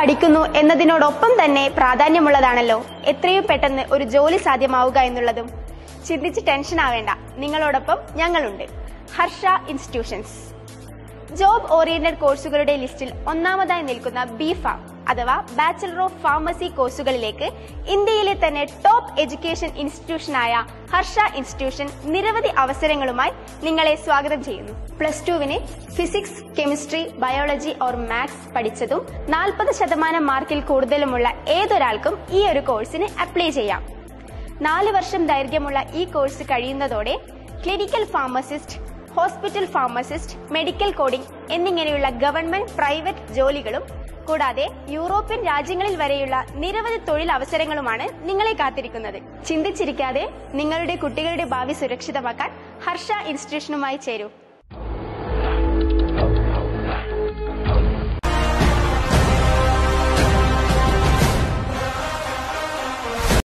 പഠിക്കുന്നു എന്നതിനോടൊപ്പം തന്നെ പ്രാധാന്യമുള്ളതാണല്ലോ എത്രയും പെട്ടെന്ന് ഒരു ജോലി സാധ്യമാവുക എന്നുള്ളതും. ചിന്തിച്ച് ടെൻഷൻ ആവേണ്ട, നിങ്ങളോടൊപ്പം ഞങ്ങളുണ്ട്. ഹർഷ ഇൻസ്റ്റിറ്റ്യൂഷൻസ്. ജോബ് ഓറിയന്റഡ് കോഴ്സുകളുടെ ലിസ്റ്റിൽ ഒന്നാമതായി നിൽക്കുന്ന ബി.ഫാം അഥവാ ബാച്ചലർ ഓഫ് ഫാർമസി കോഴ്സുകളിലേക്ക് ഇന്ത്യയിലെ തന്നെ ടോപ്പ് എഡ്യൂക്കേഷൻ ഇൻസ്റ്റിറ്റ്യൂഷനായ ഹർഷ ഇൻസ്റ്റിറ്റ്യൂഷൻ നിരവധി അവസരങ്ങളുമായി നിങ്ങളെ സ്വാഗതം ചെയ്യുന്നു. +2 physics, chemistry, biology or maths പഠിച്ചതും 40% മാർക്കിൽ കൂടുതലുമുള്ള ഏതൊരാൾക്കും ഈ ഒരു കോഴ്സിന് അപ്ലൈ ചെയ്യാം. 4 വർഷം ദൈർഘ്യമുള്ള ഈ കോഴ്സ് കഴിയുന്നതോടെ clinical pharmacist, hospital pharmacist, medical coding എന്നിങ്ങനെയുള്ള ഗവൺമെന്റ്, പ്രൈവറ്റ് ജോലികളും കൂടാതെ യൂറോപ്യൻ രാജ്യങ്ങളിൽ വരെയുള്ള നിരവധി തൊഴിലവസരങ്ങളുമാണ് നിങ്ങളെ കാത്തിരിക്കുന്നത്. ചിന്തിച്ചിരിക്കാതെ നിങ്ങളുടെ കുട്ടികളുടെ ഭാവി സുരക്ഷിതമാക്കാൻ ഹർഷ ഇൻസ്റ്റിറ്റ്യൂഷനുമായി ചേരൂ.